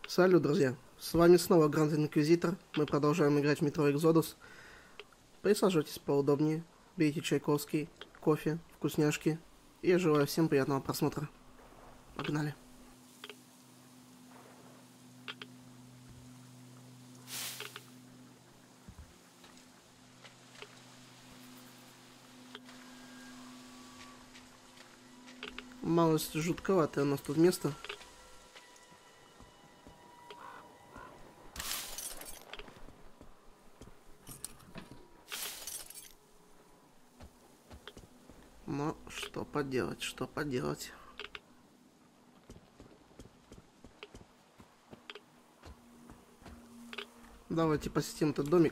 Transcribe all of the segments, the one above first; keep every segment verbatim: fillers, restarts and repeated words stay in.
Салют, друзья! С вами снова Grand Inquisitor. Мы продолжаем играть в Metro Exodus. Присаживайтесь поудобнее, берите чайковский, кофе, вкусняшки. И я желаю всем приятного просмотра. Погнали! Малость жутковатое у нас тут место. Но что поделать, что поделать. Давайте посетим этот домик.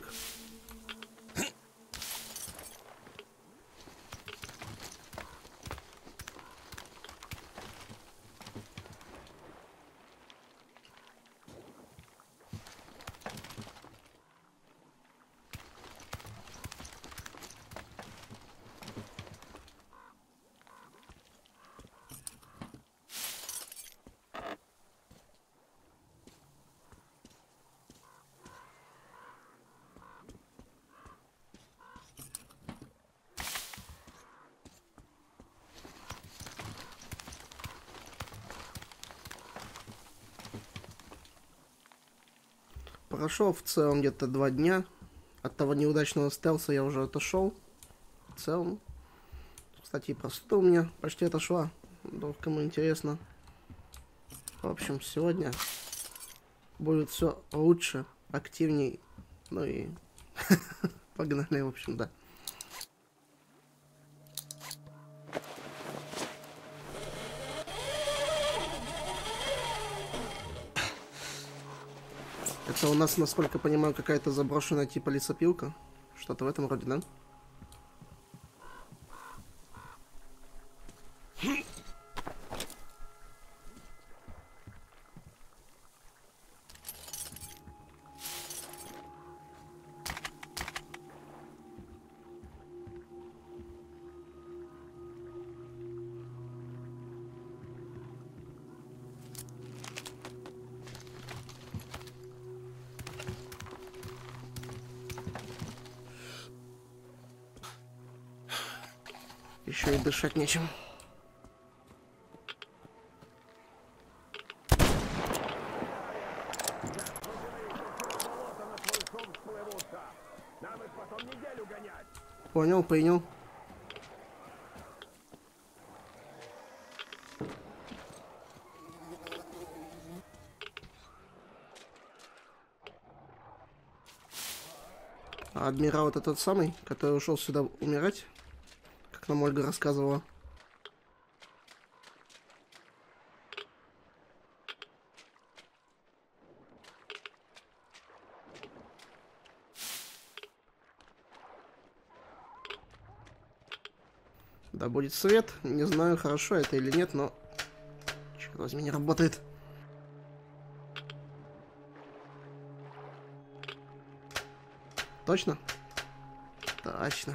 Прошел в целом где-то два дня. От того неудачного стелса я уже отошел. В целом. Кстати, и простуда у меня почти отошла. Ну, кому интересно. В общем, сегодня будет все лучше, активней. Ну и погнали, в общем, да. Это у нас, насколько понимаю, какая-то заброшенная типа лесопилка. Что-то в этом роде, да? Еще и дышать нечем. Понял, понял. А адмирал это тот самый, который ушел сюда умирать? Как нам Ольга рассказывала. Да будет свет. Не знаю, хорошо это или нет, но... Черт возьми, не работает. Точно? Точно.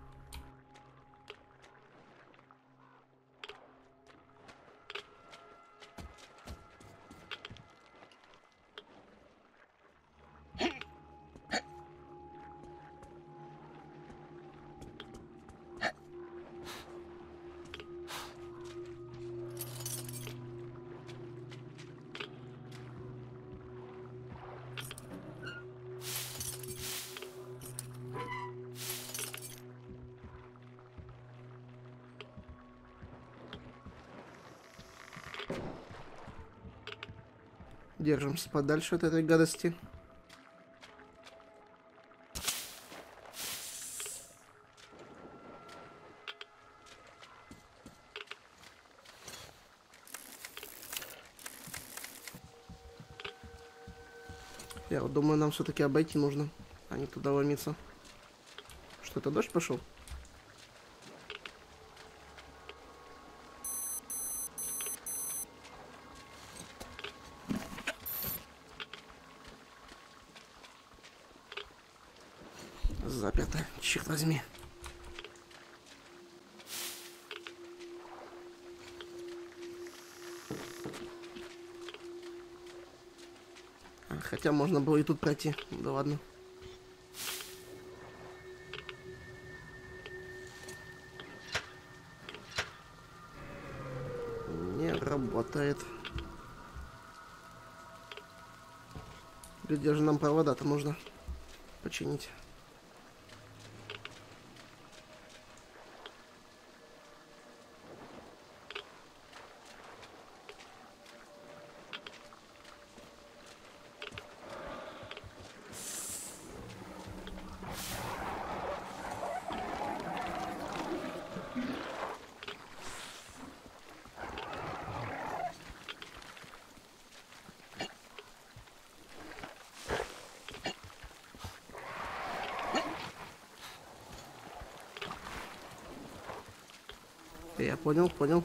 Держимся подальше от этой гадости. Я вот думаю, нам все-таки обойти нужно, а не туда ломиться. Что-то дождь пошел? Заперто, черт возьми. Хотя можно было и тут пройти. Да ладно. Не работает. Где же нам провода-то можно починить? Я понял, понял.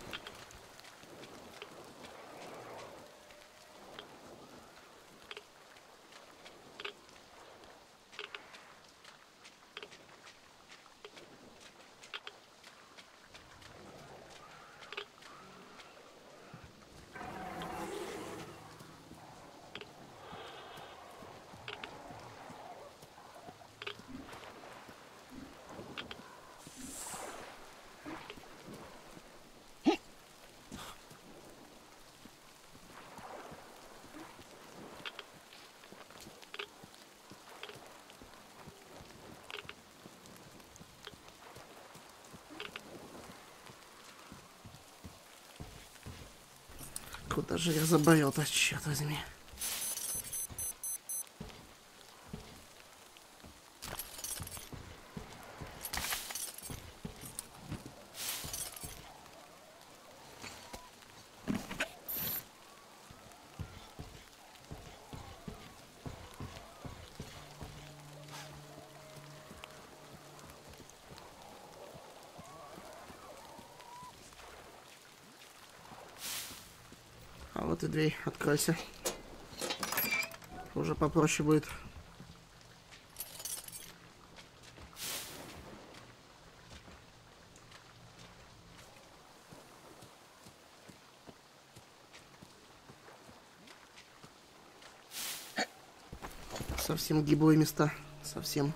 Куда же я заболел-то, черт возьми. А вот и дверь, откройся. Уже попроще будет. Совсем гиблые места, совсем.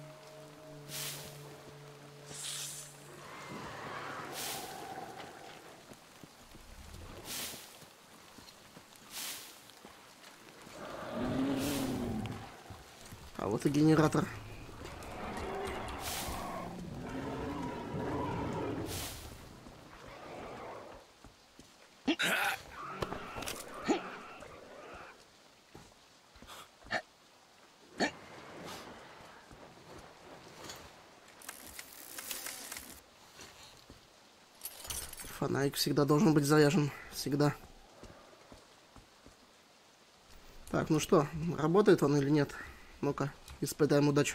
А вот и генератор. Фонарик всегда должен быть заряжен. Всегда. Так, ну что, работает он или нет? Ну-ка, испытаем удачу.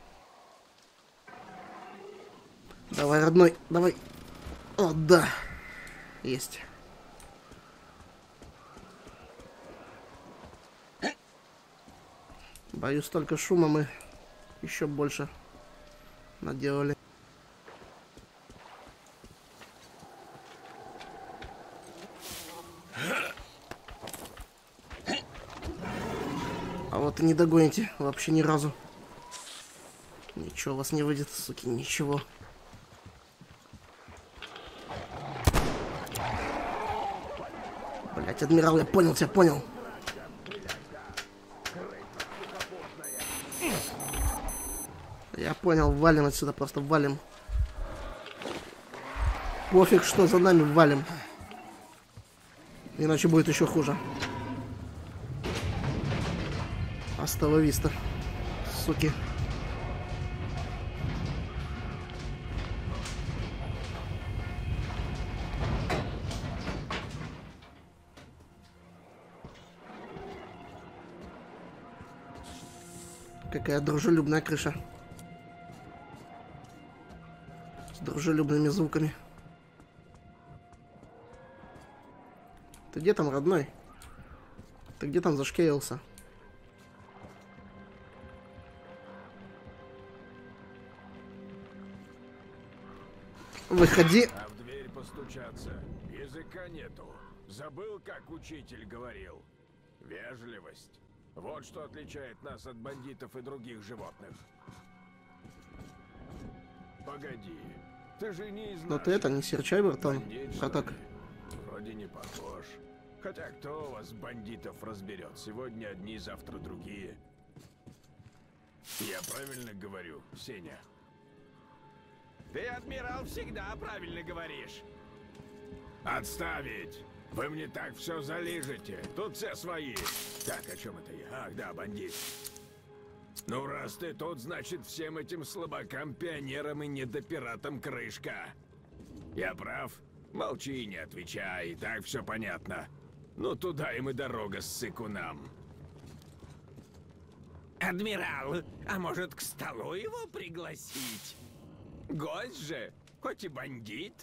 Давай, родной, давай. О, да. Есть. Боюсь, только шума мы еще больше наделали. А вот и не догоните вообще ни разу. Ничего у вас не выйдет, суки, ничего. Блять, адмирал, я понял тебя, понял. Я понял, валим отсюда, просто валим. Пофиг, что за нами, валим. Иначе будет еще хуже. Асталовиста, суки. Какая дружелюбная крыша. С дружелюбными звуками. Ты где там, родной? Ты где там зашкерился? Выходи. А в дверь постучаться. Языка нету. Забыл, как учитель говорил. Вежливость. Вот что отличает нас от бандитов и других животных. Погоди, ты же не из Но наших. ты это не серчай, братан. Бандит, А что так. ли? Вроде не похож. Хотя кто у вас бандитов разберет? Сегодня одни, завтра другие. Я правильно говорю, Сеня? Ты, адмирал, всегда правильно говоришь. Отставить! Вы мне так все залижете. Тут все свои. Так, о чем это я? Ах, да, бандит. Ну, раз ты тут, значит, всем этим слабакам, пионерам и недопиратам крышка. Я прав? Молчи и не отвечай, и так все понятно. Ну, туда им и дорога с сыкунам. Адмирал, а может, к столу его пригласить? Гость же, хоть и бандит.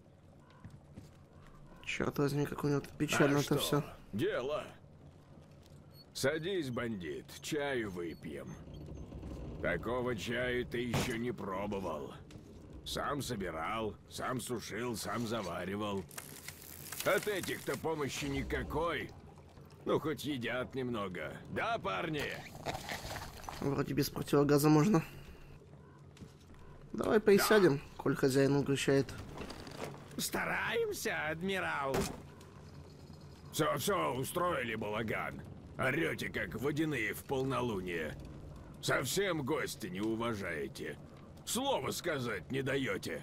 Черт возьми, как у него тут печально А это что? все. Дело. Садись, бандит, чаю выпьем. Такого чаю ты еще не пробовал. Сам собирал, сам сушил, сам заваривал. От этих-то помощи никакой. Ну, хоть едят немного. Да, парни? Вроде без противогаза можно. Давай присядем, коль хозяин угощает. Стараемся, адмирал. Все, все, устроили балаган. Орете, как водяные в полнолуние. Совсем гости не уважаете. Слова сказать не даете.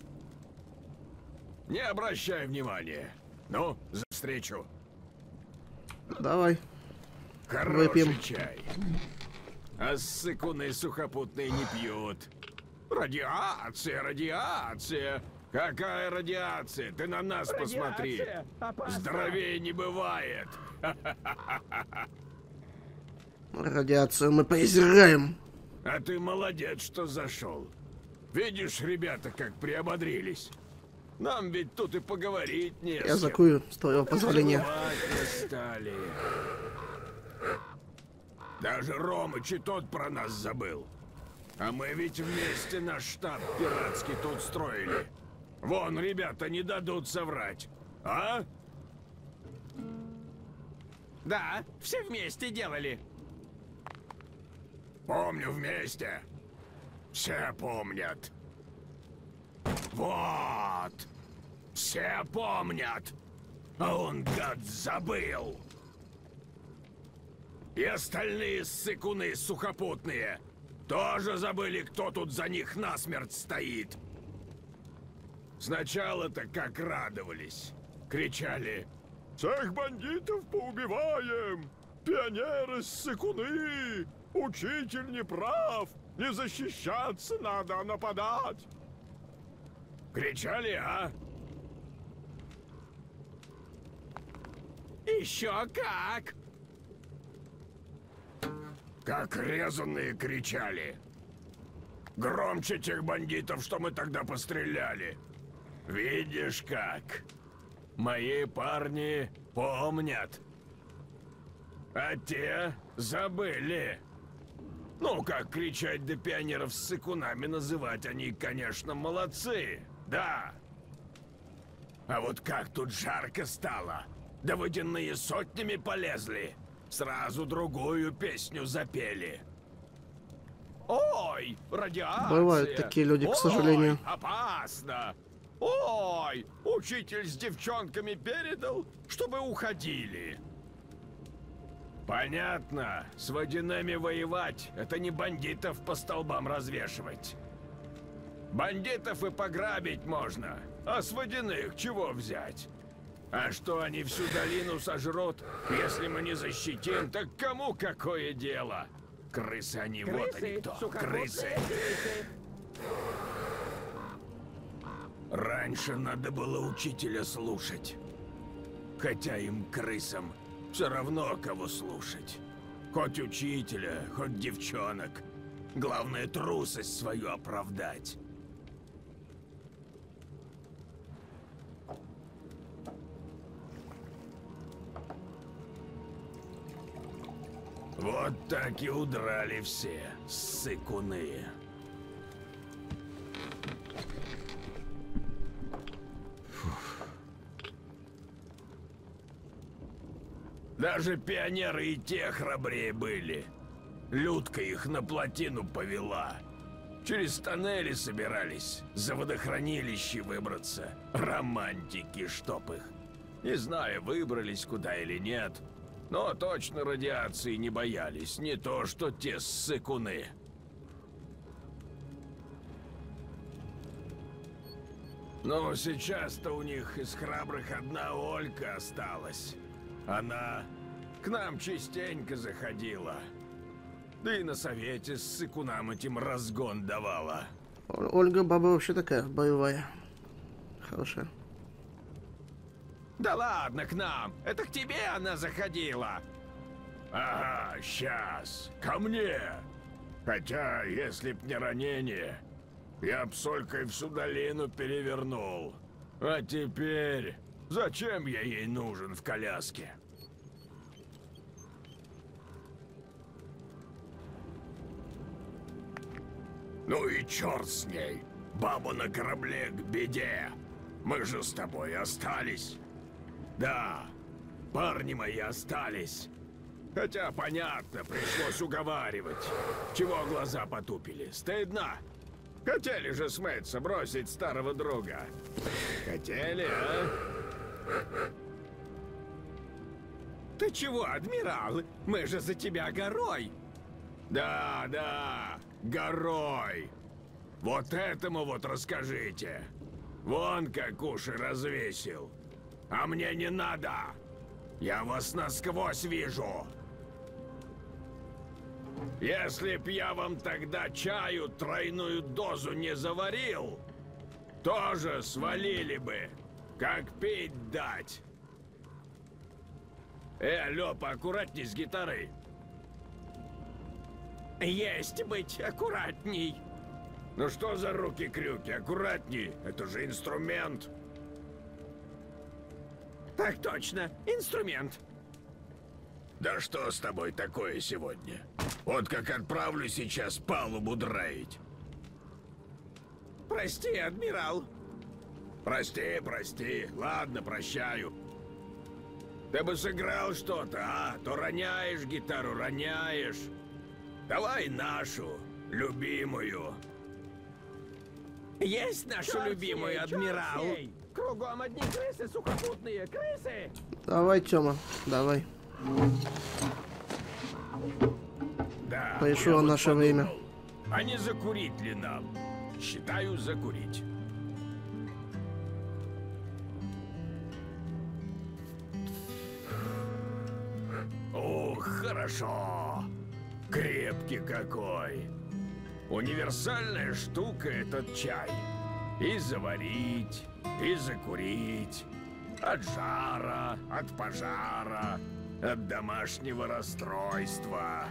Не обращай внимания. Ну, за встречу. Давай. Хороший Выпьем. чай. А ссыкуны сухопутные не пьют. Радиация, радиация. Какая радиация? Ты на нас посмотри. Радиация опасна. Здоровее не бывает. Радиацию мы презираем. А ты молодец, что зашел. Видишь, ребята, как приободрились. Нам ведь тут и поговорить не с Я кем. закую, с твоего позволения. Забывать не стали. Даже Ромыч и тот про нас забыл. А мы ведь вместе наш штаб пиратский тут строили. Вон, ребята не дадут соврать. А? Да, все вместе делали. Помню вместе. Все помнят. Вот. Все помнят. А он, гад, забыл. И остальные ссыкуны сухопутные тоже забыли, кто тут за них насмерть стоит. Сначала-то как радовались. Кричали: «Всех бандитов поубиваем! Пионеры-ссыкуны! Учитель не прав! Не защищаться надо, а нападать!» Кричали, а? Еще как! Как резаные кричали. Громче тех бандитов, что мы тогда постреляли. Видишь как? Мои парни помнят. А те забыли. Ну, как кричать до пионеров с сыкунами называть, они, конечно, молодцы. Да. А вот как тут жарко стало. Да водяные сотнями полезли. Сразу другую песню запели. Ой, радиация! Бывают такие люди, к сожалению. Ой, опасно! Ой, учитель с девчонками передал, чтобы уходили. Понятно, с водяными воевать — это не бандитов по столбам развешивать. Бандитов и пограбить можно, а с водяных чего взять? А что они всю долину сожрут, если мы не защитим, так кому какое дело? Крысы они, вот они кто, крысы. Раньше надо было учителя слушать. Хотя им, крысам, все равно кого слушать. Хоть учителя, хоть девчонок. Главное, трусость свою оправдать. Вот так и удрали все, ссыкуны. Даже пионеры и те храбрее были. Людка их на плотину повела. Через тоннели собирались, за водохранилище выбраться. Романтики, чтоб их. Не знаю, выбрались куда или нет, но точно радиации не боялись, не то что те ссыкуны. Но сейчас-то у них из храбрых одна Олька осталась. Она к нам частенько заходила. Да и на совете ссыкунам этим разгон давала. О- Ольга баба вообще такая боевая. Хорошая. Да ладно, к нам. Это к тебе она заходила. Ага, сейчас. Ко мне. Хотя, если б не ранение, я б с Олькой всю долину перевернул. А теперь... Зачем я ей нужен в коляске? Ну и черт с ней. Бабу на корабле к беде. Мы же с тобой остались. Да, парни мои остались. Хотя, понятно, пришлось уговаривать. Чего глаза потупили? Стыдно? Хотели же смыться, бросить старого друга. Хотели, а? Ты чего, адмирал? Мы же за тебя горой. Да, да, горой. Вот этому вот расскажите. Вон как уши развесил. А мне не надо. Я вас насквозь вижу. Если б я вам тогда чаю тройную дозу не заварил, тоже свалили бы. Как пить дать. Э, алло, поаккуратней с гитарой. Есть быть аккуратней. Ну что за руки-крюки? Аккуратней. Это же инструмент. Так точно, инструмент. Да что с тобой такое сегодня? Вот как отправлю сейчас палубу драить. Прости, адмирал. Прости, прости. Ладно, прощаю. Ты бы сыграл что-то, а? То роняешь гитару, роняешь. Давай нашу, любимую. Есть нашу Черт любимую, сей, адмирал. черт сей! Кругом одни крысы сухопутные, крысы! Давай, Тёма, давай. Да. Пришло я вот наше подумал, время. А не закурить ли нам? Считаю, закурить. Ох, хорошо. Крепкий какой. Универсальная штука этот чай. И заварить, и закурить. От жара, от пожара, от домашнего расстройства.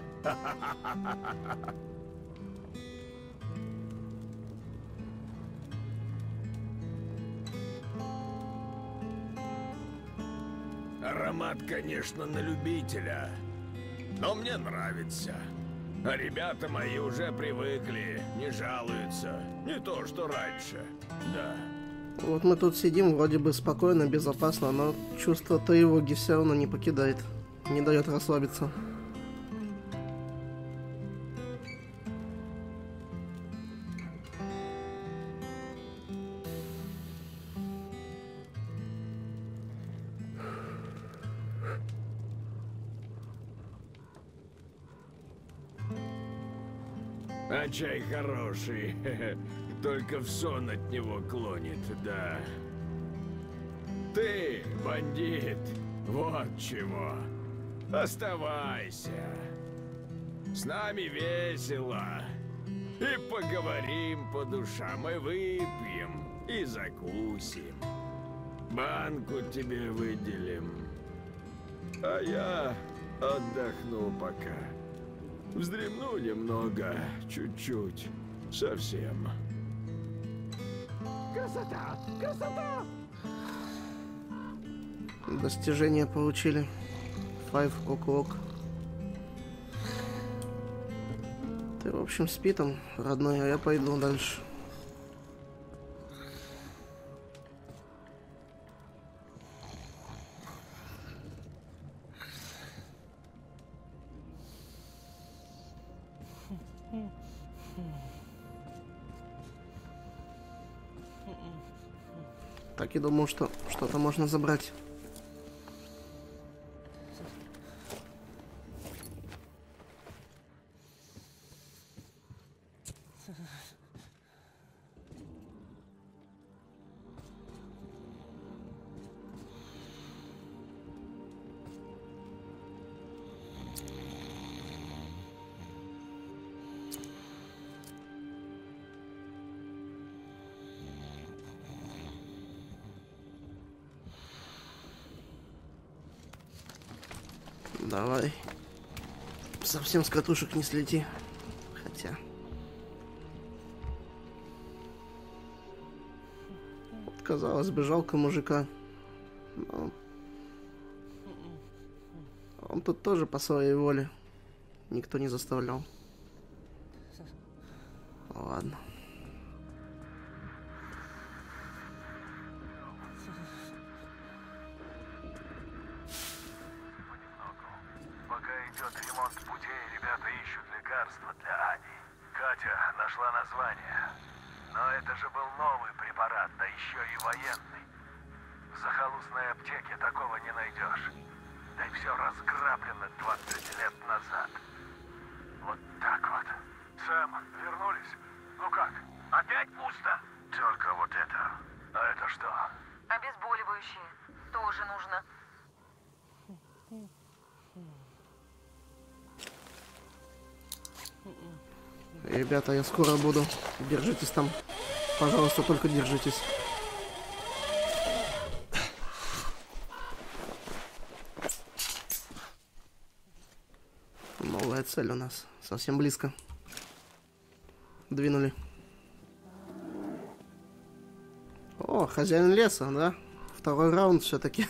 Аромат, конечно, на любителя, но мне нравится. А ребята мои уже привыкли, не жалуются. Не то, что раньше, да. Вот мы тут сидим, вроде бы спокойно, безопасно, но чувство тревоги все равно не покидает. Не дает расслабиться. А чай хороший, только в сон от него клонит, да. Ты, бандит, вот чего. Оставайся. С нами весело. И поговорим по душам, и выпьем, и закусим. Банку тебе выделим. А я отдохну пока. Вздремну немного, чуть-чуть, совсем. Красота! Красота! Достижения получили. Five o'clock. Ты, в общем, спи там, родной, а я пойду дальше. Так и думал, что что-то можно забрать. Давай. Совсем с катушек не слети. Хотя. Вот, казалось бы, жалко мужика. Но он тут тоже по своей воле. Никто не заставлял. Ладно. Нашла название. Но это же был новый препарат, да еще и военный. В захолустной аптеке такого не найдешь. Да и все разграблено двадцать лет назад. Вот так вот. Сэм, вернулись? Ну как? Опять пусто? Только вот это. А это что? Обезболивающие. Тоже нужно. Ребята, я скоро буду. Держитесь там. Пожалуйста, только держитесь. Новая цель у нас. Совсем близко. Двинули. О, хозяин леса, да? Второй раунд все-таки.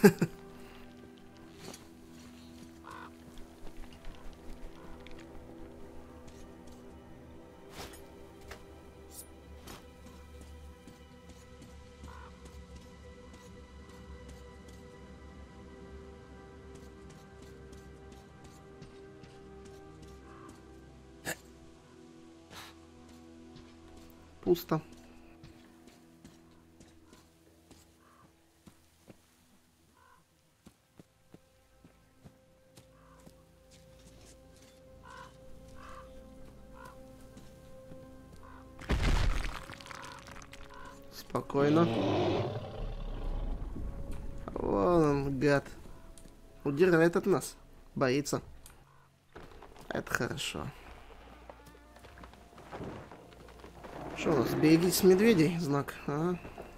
Пусто. Спокойно. Вон он, гад. Удирает от нас. Боится. Это хорошо. Что у нас? Берегитесь медведей. Знак. А?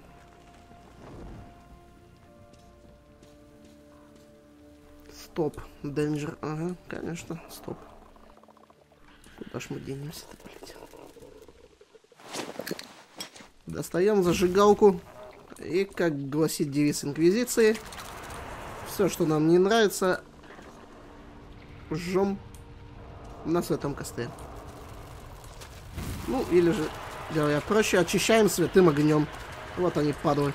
Стоп. Danger. Ага, конечно. Стоп. Куда ж мы денемся-то, блядь? Достаем зажигалку. И, как гласит девиз Инквизиции, все, что нам не нравится, жжем на святом костре. Ну, или же, делая проще, очищаем святым огнем. Вот они, падлы.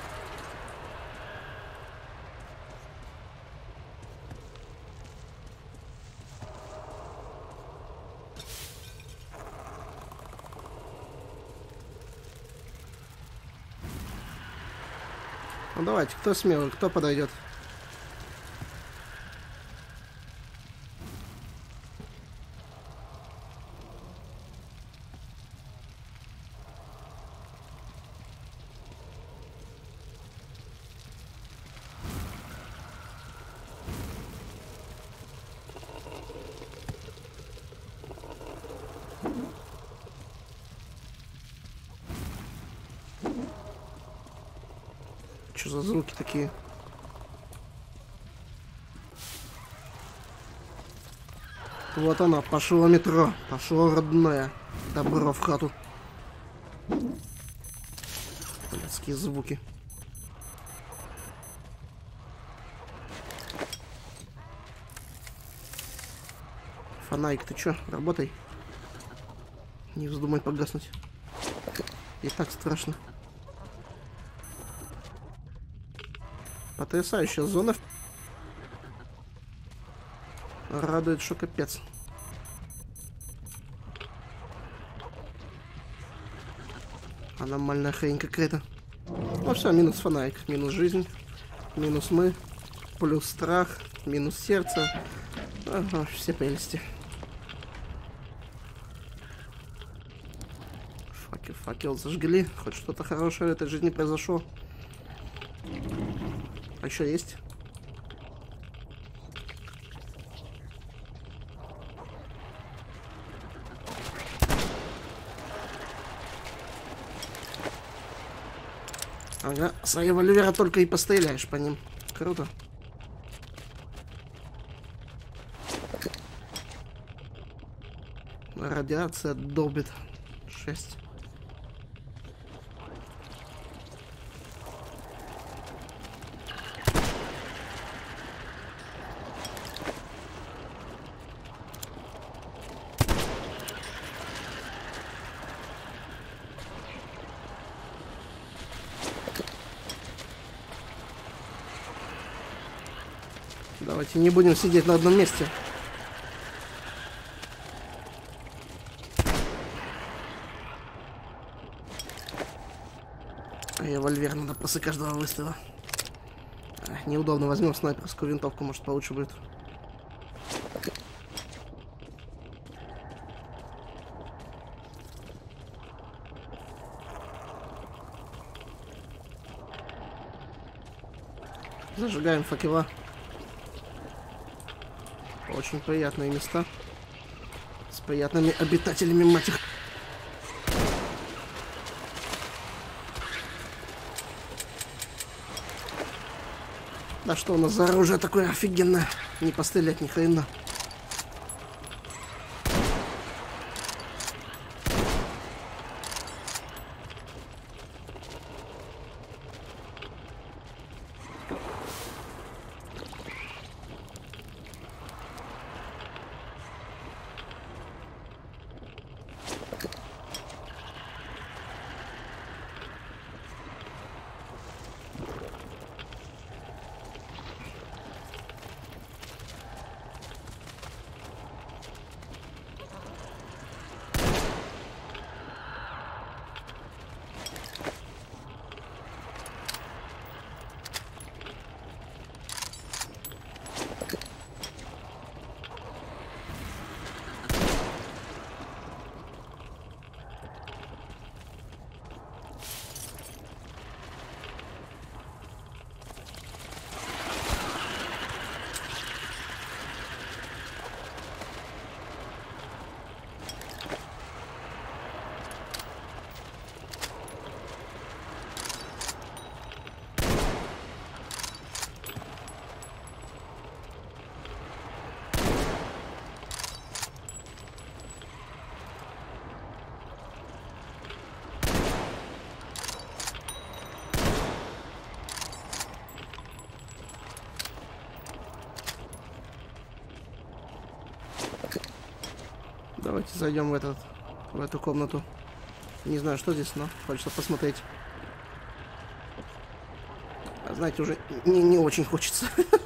Ну давайте, кто смелый, кто подойдет? Что за звуки такие? Вот она, пошло метро, пошло родное. Добро в хату. Блядские звуки. Фонарик, ты чё? Работай. Не вздумай погаснуть. И так страшно. Потрясающая зона. Радует, что капец. Аномальная хрень какая-то. Ну все, минус фонарик, минус жизнь, минус мы, плюс страх, минус сердце. Ага, все прелести. Факел, факел зажгли. Хоть что-то хорошее в этой жизни произошло. А еще есть? Ага, с револьвера только и постреляешь по ним. Круто. Радиация долбит. Шесть. Давайте не будем сидеть на одном месте. Револьвер надо после каждого выстрела. А, неудобно, возьмем снайперскую винтовку, может получше будет. Зажигаем факела. Очень приятные места. С приятными обитателями, мать их. Да что у нас за оружие такое офигенное? Не пострелять ни хрена. Давайте зайдем в этот, в эту комнату. Не знаю, что здесь, но хочется посмотреть. А знаете, уже не, не очень хочется.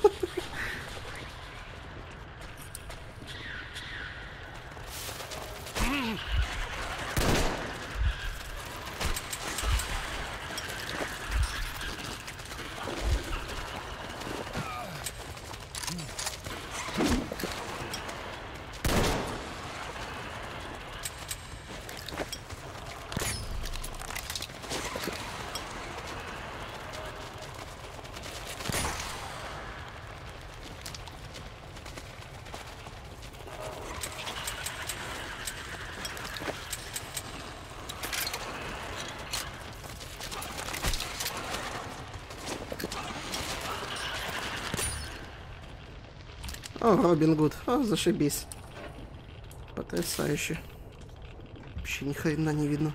О, Робин Гуд. О, зашибись. Потрясающе. Вообще ни хрена не видно.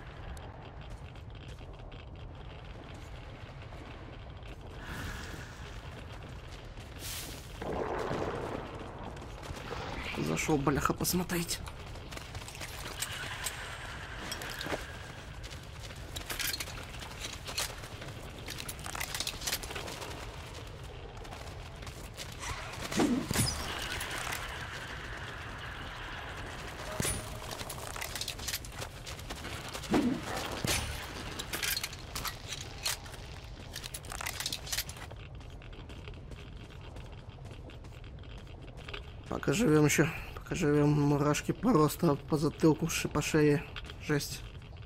Зашел, бляха, посмотреть. Пока живем еще. Пока живем. Мурашки просто по затылку, по шее. Жесть.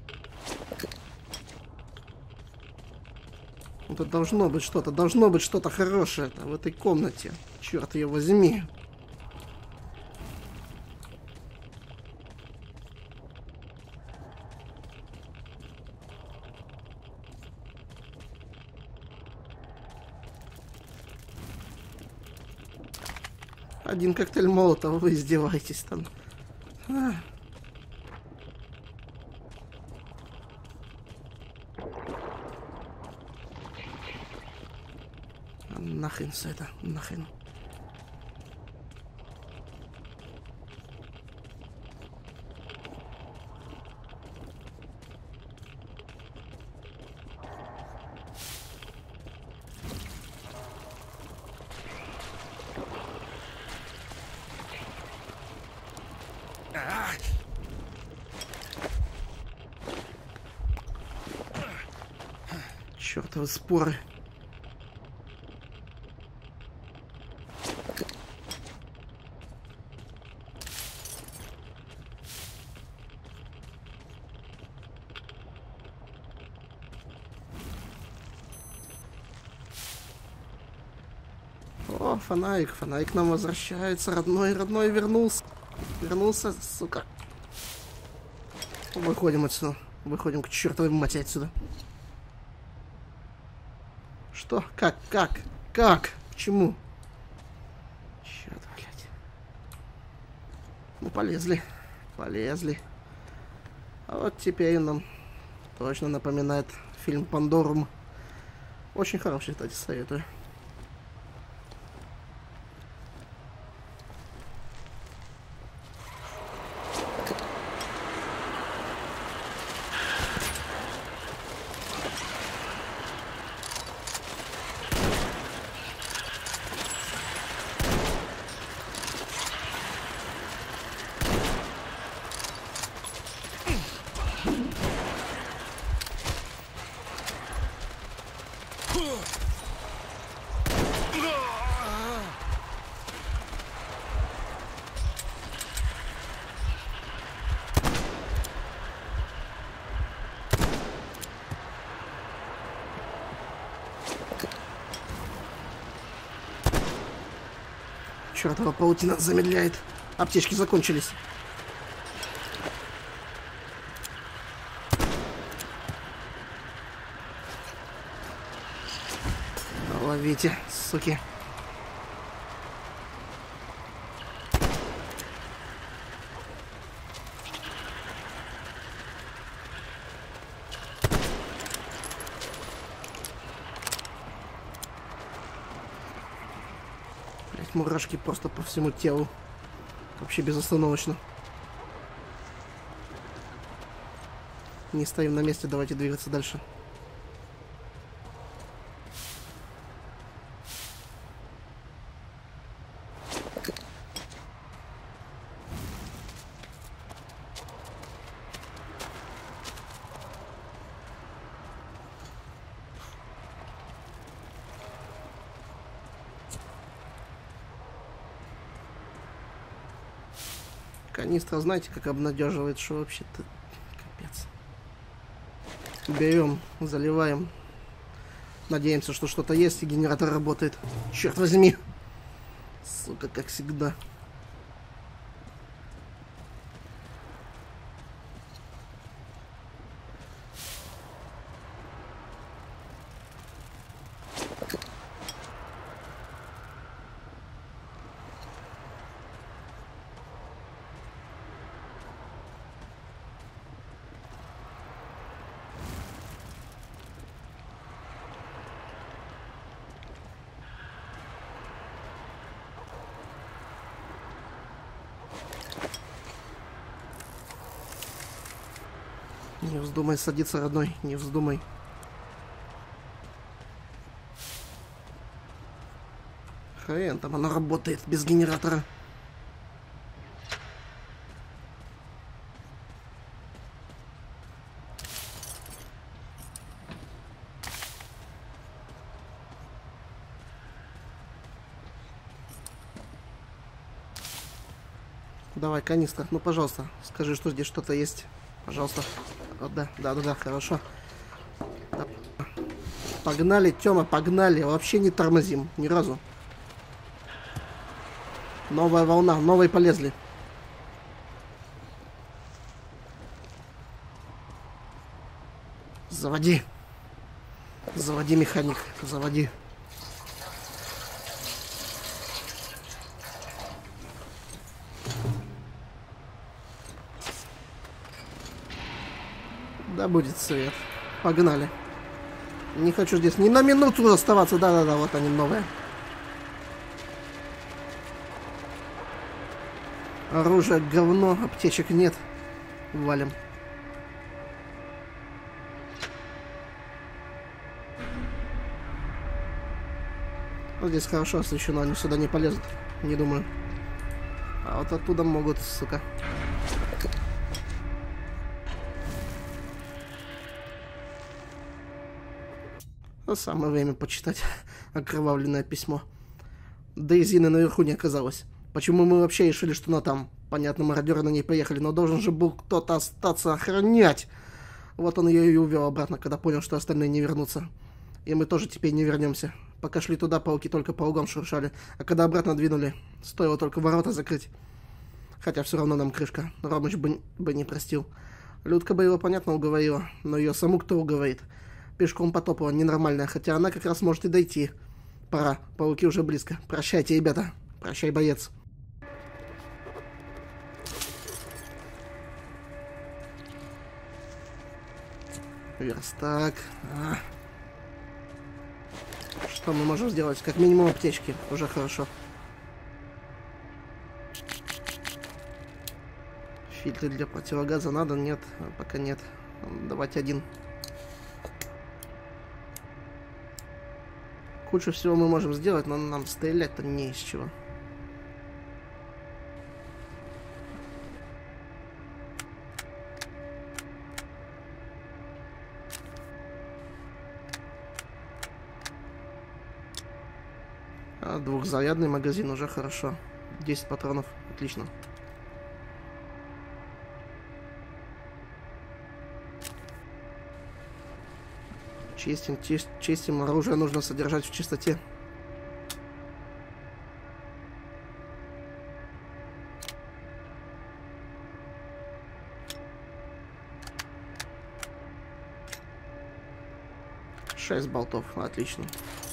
Это должно быть что-то. Должно быть что-то хорошее в этой комнате. Черт ее возьми. Один коктейль Молотова, вы издеваетесь там. А. А нахрен все это, нахрен. Чёртовы споры. О, фонарик, фонарик к нам возвращается. Родной, родной вернулся. Вернулся, сука. Выходим отсюда. Выходим к чертовой матери отсюда. Что? Как? Как? Как? Почему? Черт, блядь. Ну, полезли. Полезли. А вот теперь нам точно напоминает фильм «Пандорум». Очень хороший, кстати, советую. Чёртова паутина замедляет. Аптечки закончились. Ловите, суки. Мурашки просто по всему телу. Вообще безостановочно. Не стоим на месте, давайте двигаться дальше. Канистра, знаете, как обнадеживает, что вообще-то капец. Берем, заливаем. Надеемся, что что-то есть и генератор работает. Черт возьми. Сука, как всегда. Не вздумай садиться, родной, не вздумай. Хрен там, она работает без генератора. Давай, канистра. Ну, пожалуйста, скажи, что здесь что-то есть. Пожалуйста. О, да, да, да, да, хорошо. Да. Погнали, Тёма, погнали. Вообще не тормозим ни разу. Новая волна, новые полезли. Заводи. Заводи, механик, заводи. Да будет свет. Погнали. Не хочу здесь ни на минуту оставаться. Да-да-да, вот они новые. Оружие говно, аптечек нет. Валим. Вот здесь хорошо освещено, они сюда не полезут. Не думаю. А вот оттуда могут, сука. Ну, самое время почитать окровавленное письмо. Дейзины наверху не оказалось. Почему мы вообще решили, что она там? Понятно, мародеры на ней поехали, но должен же был кто-то остаться охранять. Вот он ее и увел обратно, когда понял, что остальные не вернутся. И мы тоже теперь не вернемся. Пока шли туда, пауки только по углам шуршали. А когда обратно двинули, стоило только ворота закрыть. Хотя все равно нам крышка. Ромыч бы, бы не простил. Людка бы его, понятно, уговорила. Но ее саму кто уговорит? Пешком потопала, ненормальная. Хотя она как раз может и дойти. Пора. Пауки уже близко. Прощайте, ребята. Прощай, боец. Верстак. А. Что мы можем сделать? Как минимум аптечки. Уже хорошо. Фильтры для противогаза надо? Нет. Пока нет. Давайте один. Кучу всего мы можем сделать, но нам стрелять-то не из чего. А двухзарядный магазин уже хорошо. десять патронов. Отлично. Чистим, чистим, чистим. Оружие нужно содержать в чистоте. Шесть болтов. Отлично.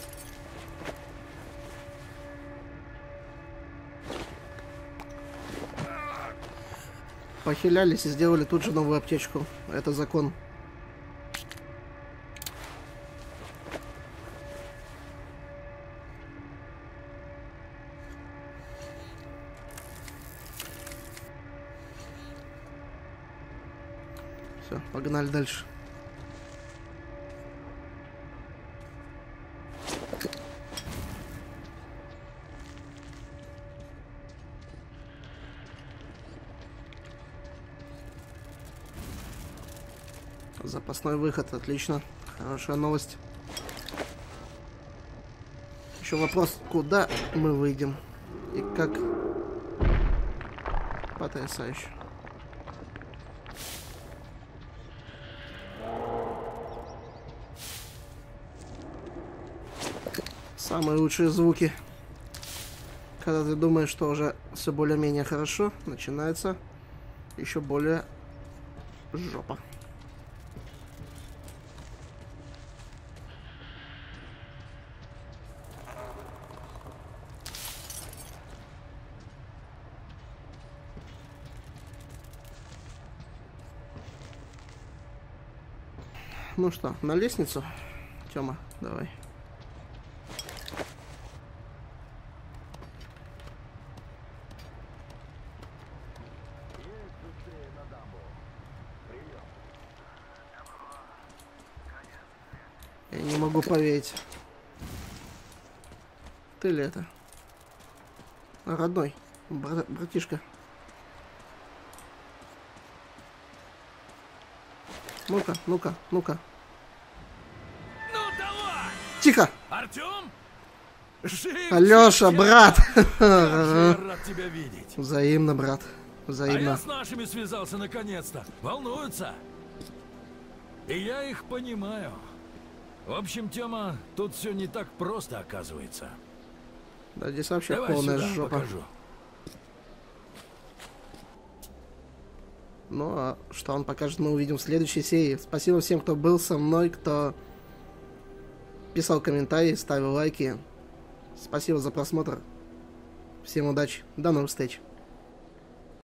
Похилялись и сделали тут же новую аптечку. Это закон. Все, погнали дальше. Запасной выход, отлично. Хорошая новость. Еще вопрос, куда мы выйдем и как. Потрясающе. Самые лучшие звуки. Когда ты думаешь, что уже все более-менее хорошо, начинается еще более жопа. Ну что, на лестницу? Тёма, давай. Я не могу поверить. Ты ли это? Родной, брат, братишка. Ну-ка, ну-ка, ну-ка. Ну давай! Тихо! Артём? Жив, Алёша, жив, брат! как же я рад тебя видеть. Взаимно, брат. А Взаимно. я с нашими связался наконец-то. Волнуются. И я их понимаю. В общем, Тёма, тут все не так просто оказывается. Да, здесь вообще Давай полная сюда, жопа. покажу. Ну, а что он покажет, мы увидим в следующей серии. Спасибо всем, кто был со мной, кто писал комментарии, ставил лайки. Спасибо за просмотр. Всем удачи. До новых встреч.